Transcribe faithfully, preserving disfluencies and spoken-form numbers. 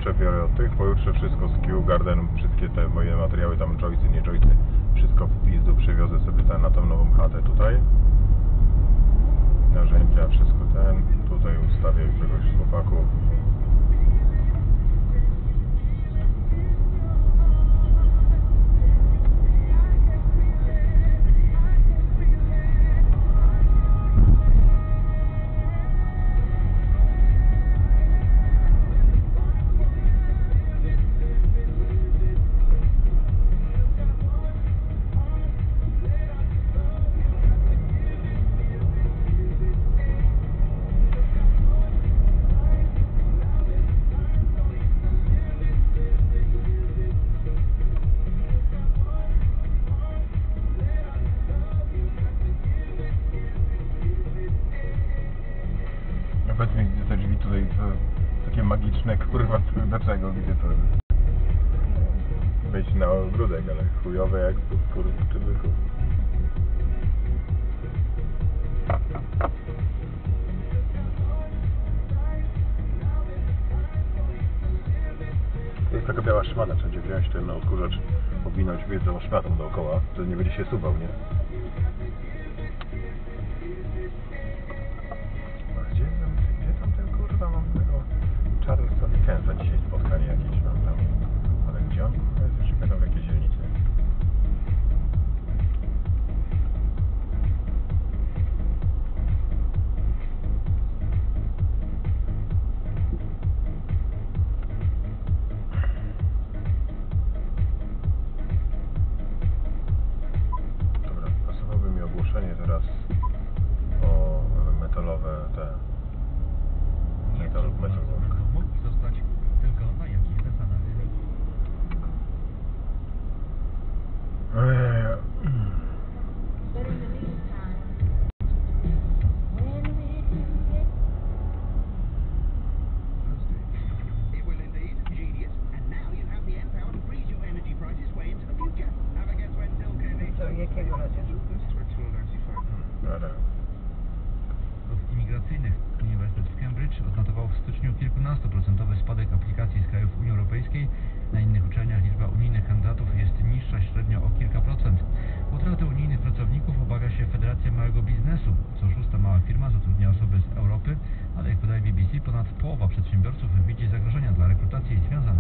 pojutrze biorę od tych, pojutrze wszystko z Q Garden, wszystkie te moje materiały, tam joysy, nie joysy, wszystko w pizdu przywiozę sobie ten, na tą nową chatę tutaj. Narzędzia, wszystko ten, tutaj ustawię czegoś z chłopaków. Powiedz mi, gdzie te drzwi tutaj to takie magiczne, kurwa, dlaczego, gdzie to wejść na ogródek, ale chujowe jak tu, kurwa, człowieku. Jest taka biała szmana, wszędzie wziąć ten odkurzacz, owinąć całą szmatą dookoła, to nie będzie się suwał, nie? Charlesa Dickensa dzisiaj spotkanie jakieś mam tam, ale gdzie on? Jest jeszcze będą w jakiejś dzielnicy. Dobra, pasowałoby mi ogłoszenie teraz o metalowe te metal, metal work. Mógł zostać tylko na jakich zasadach? Jakiego razie? Imigracyjnych. Uniwersytet w Cambridge odnotował w styczniu kilkunastoprocentowy spadek aplikacji z krajów Unii Europejskiej. Na innych uczelniach liczba unijnych kandydatów jest niższa średnio o kilka procent. Utraty unijnych pracowników obawia się Federacja Małego Biznesu. Co szósta mała firma zatrudnia osoby z Europy, ale jak podaje B B C, ponad połowa przedsiębiorców widzi zagrożenia dla rekrutacji związane